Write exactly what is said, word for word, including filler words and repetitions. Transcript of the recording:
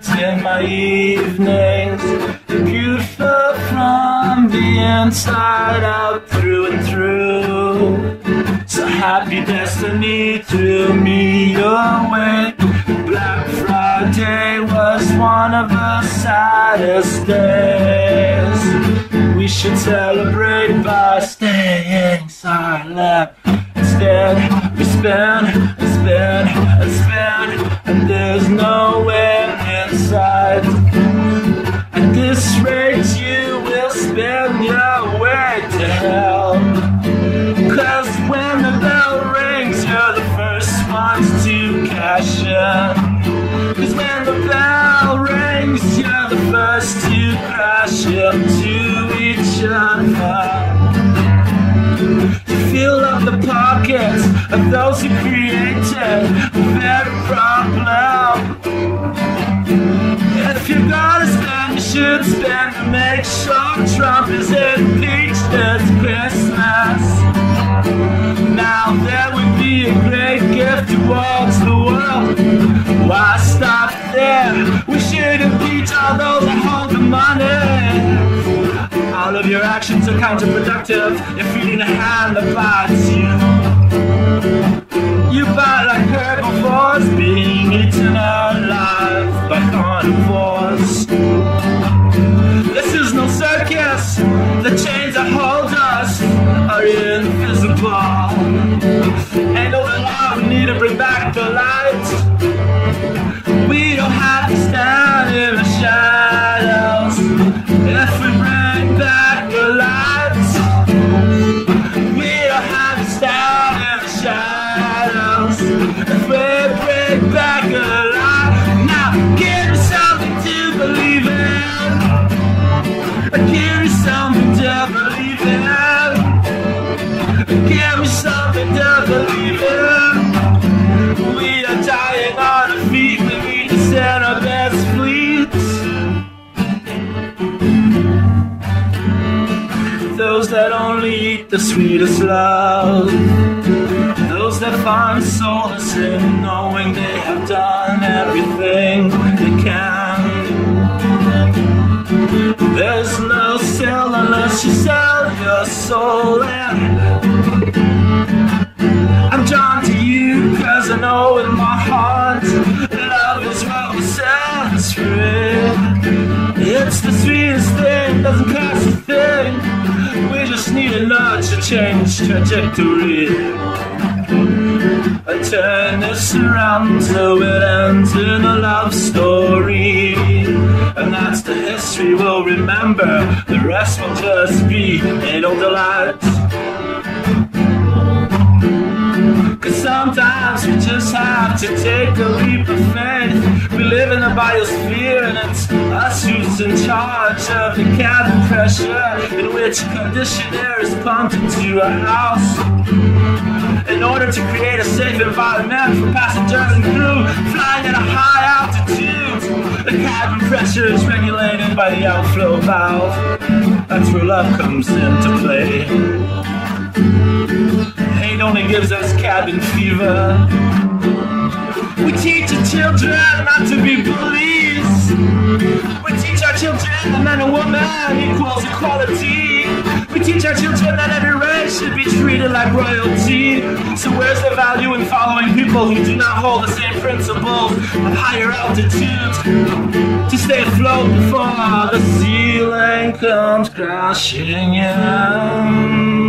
nights and my evenings. You're beautiful from the inside out, through and through. So happy destiny threw me your way. Black Friday was one of the saddest days. We should celebrate by staying silent. Instead, we spin and spin and spin, and there's no end in sight. At this rate, you will spin your way to hell. Cause when the bell rings, you're the first ones to cash in. Cause when the bell rings, you're the first to crash into each other. Fill up the pockets of those who created their problem. If you're gonna spend, you should spend to make sure Trump is impeached this Christmas. Now that would be a great gift towards the world. Why stop there? We should impeach all those that hold the money. All of your actions are counterproductive. You're feeding a hand that bites you. You bite like herbivores, being eaten alive by carnivores. This is no circus. The chains that hold us are invisible. Ain't no law, we need to bring back the light. We don't have to stand in the shadows. If we bring back the lights, we don't have to stand in the shadows. If we bring back the light, now give me something to believe in. Give me something to believe in. Give me something to believe in. We are dying on our feet, we need to send our best fleets. Those that only eat the sweetest love, those that find solace in knowing they have done everything they can. There's no sale unless you sell your soul in. I'm drawn to you cause I know in my heart love is what will set us free. It's the sweetest thing, doesn't cost a thing. We just need a nudge to change trajectory. I turn this around so it ends in a love story. And that's the history we'll remember. The rest will just be idle delight. Cause sometimes we just have to take a leap of faith. We live in a biosphere and it's us who's in charge of the cabin pressure in which conditioned air is pumped into a house. In order to create a safe environment for passengers and crew flying at a high altitude, the cabin pressure is regulated by the outflow valve. That's where love comes into play. Hate only gives us cabin fever. We teach our children not to be bullies. We teach our children that man and woman equals equality. We teach our children that every race should be treated like royalty. So where's the value in following people who do not hold the same principles of higher altitudes to stay afloat before the ceiling comes crashing in?